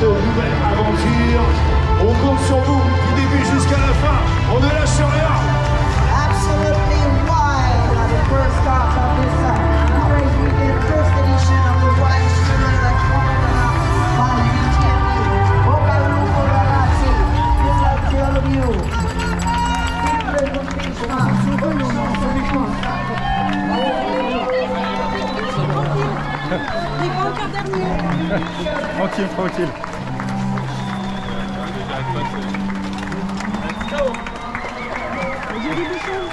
votre nouvelle aventure. On compte sur vous du début jusqu'à la fin. On ne lâche rien. Absolutely wild at the first stop of this race weekend, first edition of the Wild Struggle at Cromona by UTMB. Ocaluco ragazzi, good luck to all of you. Il va encore dernier. Tranquille, tranquille. J'ai des bouchons.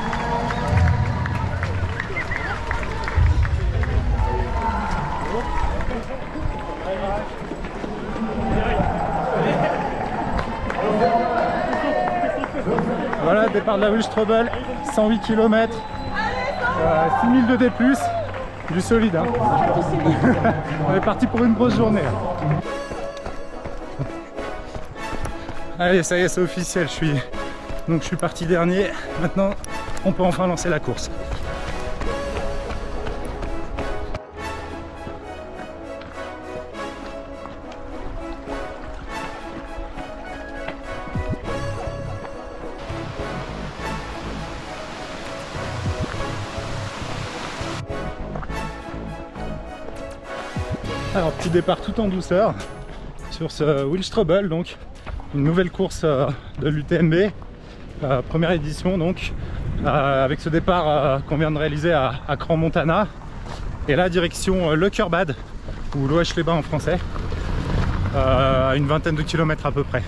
Voilà, départ de la Wildstrubel, 108 km, 6000 de D+, du solide. Hein. On est parti pour une grosse journée. Allez, ça y est, c'est officiel, je suis parti dernier. Maintenant, on peut enfin lancer la course. Alors, petit départ tout en douceur sur ce Wildstrubel, donc une nouvelle course de l'UTMB, première édition donc, avec ce départ qu'on vient de réaliser à Crans-Montana, et là direction Le Cœur-Bad, ou Loèche-les-Bains en français, à une vingtaine de kilomètres à peu près.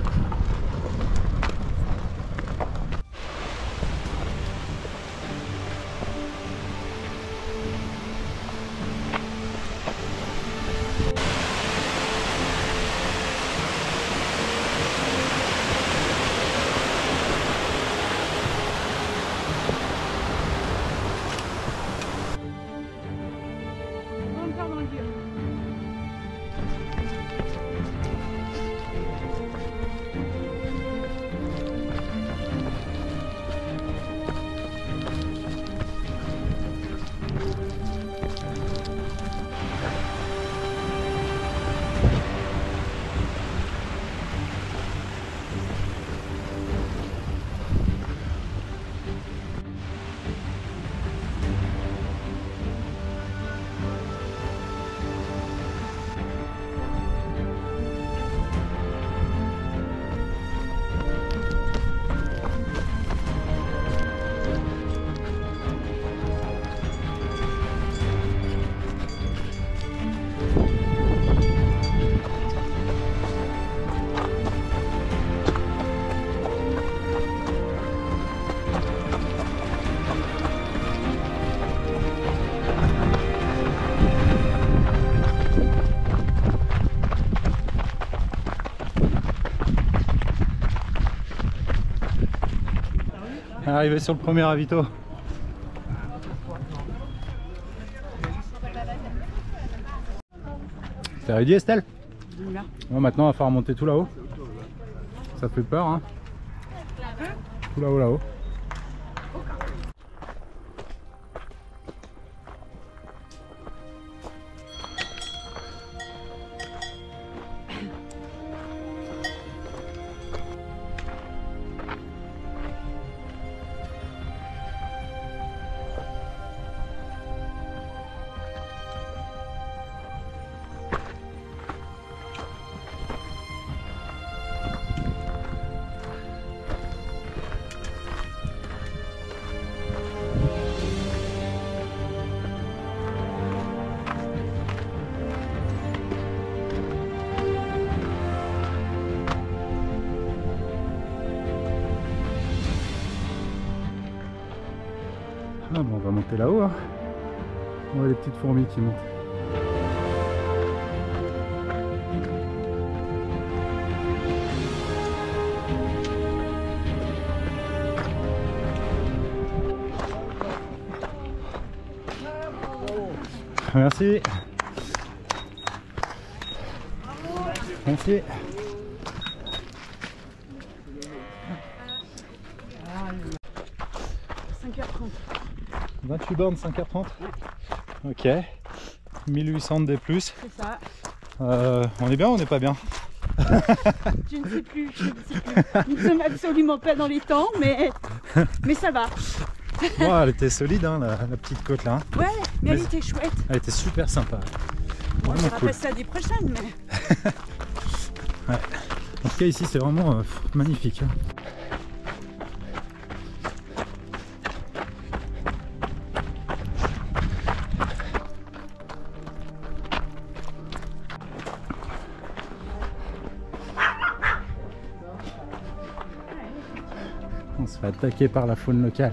Arrivé sur le premier ravito. T'es ready, Estelle? Ouais, maintenant on va faire remonter tout là-haut. Ça fait peur, hein? Tout là-haut, là-haut. Ah bon, on va monter là-haut, hein. On voit les petites fourmis qui montent. Merci. Merci. 5h30. 28 bornes, 5h30. Ok. 1800 de D+. C'est ça. On est bien ou on n'est pas bien? Je ne sais plus, je ne sais plus. Nous ne sommes absolument pas dans les temps, mais ça va. Wow, elle était solide, hein, la petite côte là. Ouais, mais elle Mais- était chouette. Elle était super sympa. Bon, je Vraiment cool. rappelle ça des prochaines, mais En tout cas, ici, c'est vraiment magnifique. Hein. On se fait attaquer par la faune locale.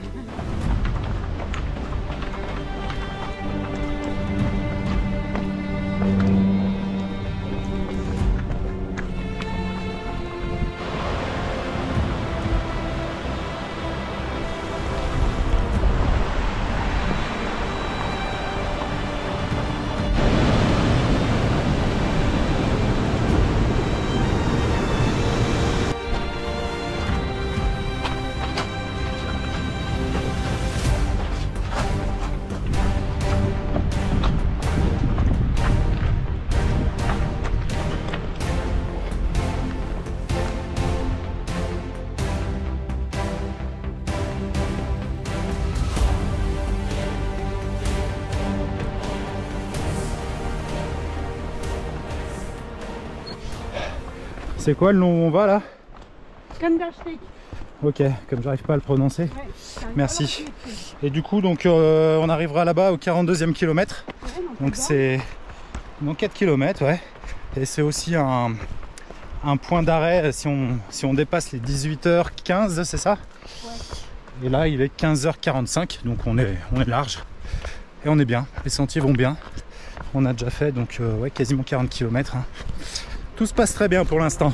C'est quoi le nom où on va là? Kandersteg. Ok, comme j'arrive pas à le prononcer. Ouais, Merci. Et du coup, donc, on arrivera là-bas au 42e kilomètre. Donc c'est dans 4 km, ouais. Et c'est aussi un point d'arrêt si on dépasse les 18h15, c'est ça? Ouais. Et là, il est 15h45, donc on est large. Et on est bien, les sentiers vont bien. On a déjà fait donc ouais, quasiment 40 km. Hein. Tout se passe très bien pour l'instant.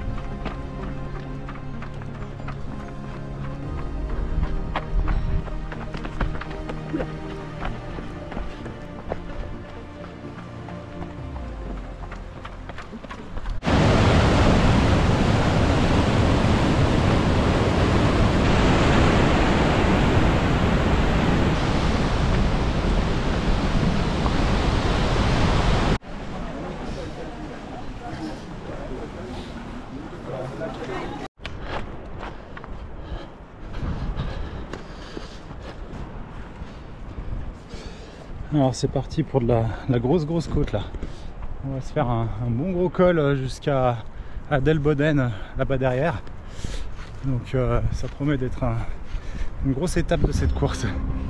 Alors c'est parti pour de la grosse côte là. On va se faire un bon gros col jusqu'à Delboden là-bas derrière. Donc ça promet d'être une grosse étape de cette course.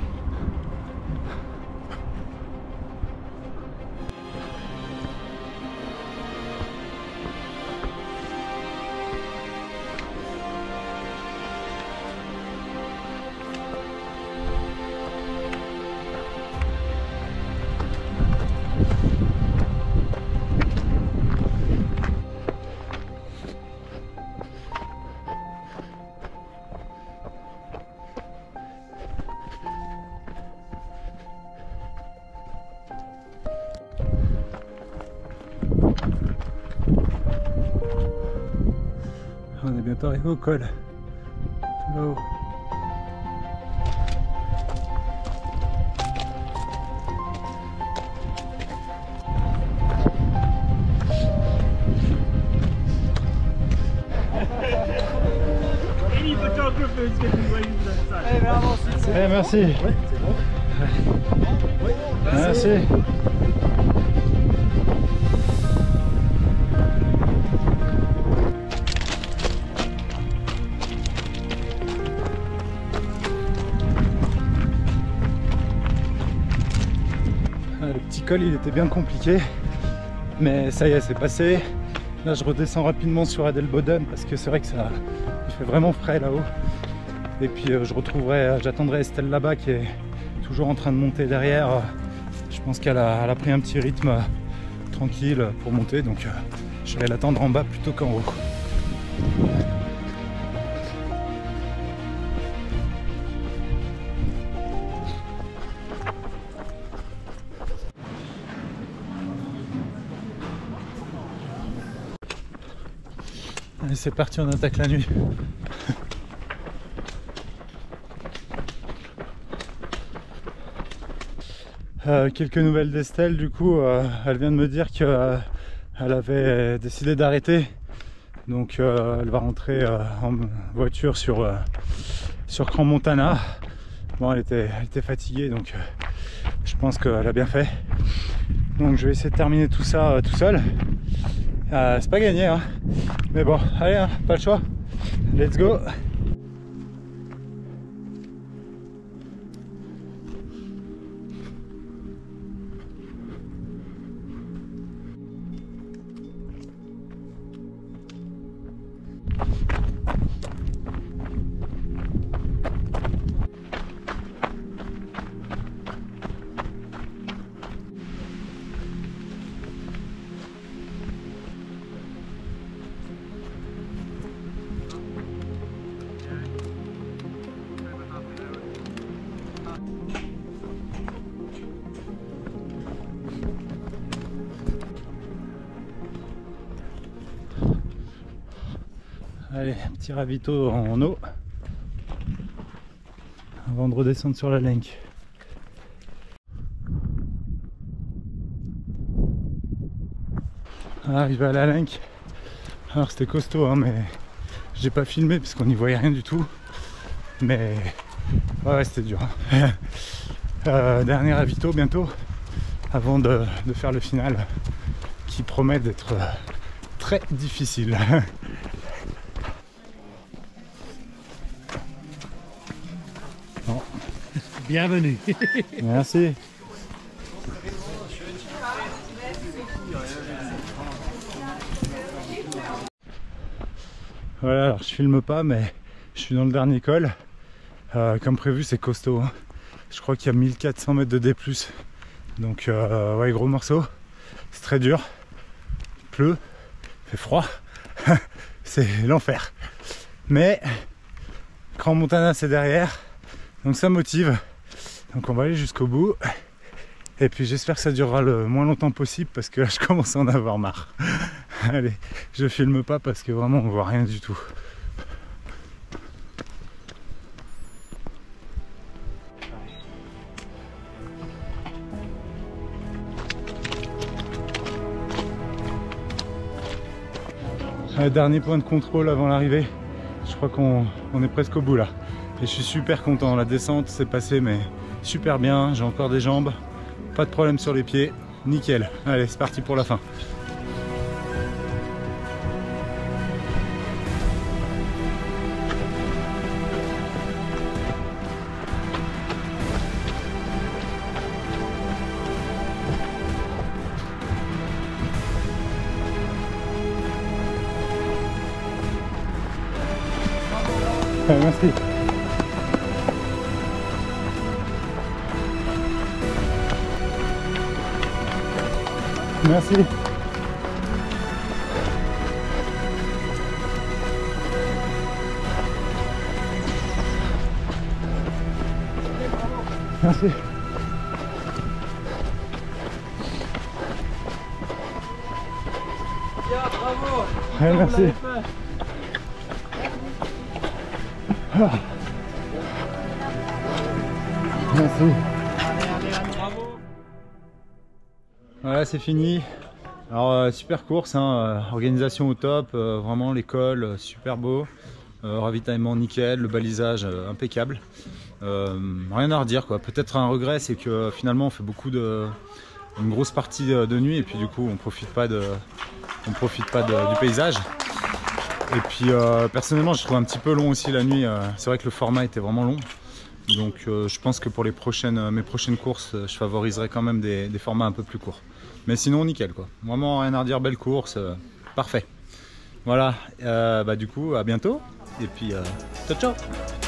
On est bientôt arrivé au col. Tout là-haut. Eh, merci. Merci. Le petit col il était bien compliqué, mais ça y est, c'est passé. Là je redescends rapidement sur Adelboden parce que c'est vrai que ça il fait vraiment frais là-haut. Et puis j'attendrai Estelle là-bas qui est toujours en train de monter derrière. Je pense qu'elle a pris un petit rythme tranquille pour monter, donc je vais l'attendre en bas plutôt qu'en haut. Allez, c'est parti, on attaque la nuit. Quelques nouvelles d'Estelle, du coup, elle vient de me dire que elle avait décidé d'arrêter. Donc elle va rentrer en voiture sur Crans-Montana. Bon, elle était fatiguée, donc je pense qu'elle a bien fait. Donc je vais essayer de terminer tout ça tout seul. C'est pas gagné, hein. Mais bon, allez, hein, pas le choix. Let's go. Allez, petit ravito en eau avant de redescendre sur la Lenk. Arrivé à la Lenk. Alors c'était costaud, hein, mais j'ai pas filmé parce qu'on n'y voyait rien du tout. Mais ouais, c'était dur. Dernier ravito bientôt avant de faire le final qui promet d'être très difficile. Bienvenue. Merci. Voilà, alors je filme pas, mais je suis dans le dernier col. Comme prévu, c'est costaud, hein. Je crois qu'il y a 1400 mètres de D+. Donc ouais, gros morceau. C'est très dur. Il pleut, il fait froid. C'est l'enfer. Mais Crans-Montana c'est derrière. Donc ça motive. Donc on va aller jusqu'au bout. Et puis j'espère que ça durera le moins longtemps possible parce que là je commence à en avoir marre. Allez, je filme pas parce que vraiment on voit rien du tout. Dernier point de contrôle avant l'arrivée. Je crois qu'on est presque au bout là. Et je suis super content. La descente s'est passée mais super bien. J'ai encore des jambes. Pas de problème sur les pieds. Nickel. Allez, c'est parti pour la fin. Merci. Merci. Merci. Bien, bravo. Ouais, merci. Ah. Merci. Bravo. Voilà, c'est fini. Alors super course, hein, organisation au top, vraiment l'école super beau, ravitaillement nickel, le balisage impeccable. Rien à redire quoi. Peut-être un regret, c'est que finalement on fait une grosse partie de nuit et puis du coup on profite pas du paysage. Et puis personnellement je trouve un petit peu long aussi la nuit. C'est vrai que le format était vraiment long. Donc je pense que pour mes prochaines courses, je favoriserai quand même des formats un peu plus courts. Mais sinon nickel quoi. Vraiment rien à redire, belle course, parfait. Voilà, du coup à bientôt et puis ciao ciao.